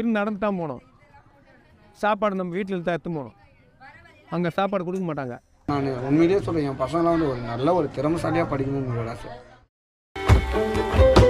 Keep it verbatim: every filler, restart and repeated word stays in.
இங்கேருந்து நடந்து தான் போகணும். சாப்பாடு நம்ம வீட்டில் தான் எடுத்து போகணும். அங்கே சாப்பாடு கொடுக்க மாட்டாங்க. நான் உண்மையிலேயே சொல்கிறேன், என் பசங்களாம் வந்து ஒரு நல்ல ஒரு திறமைசாலியாக படிக்கணும்னு ஒரு ஆசை.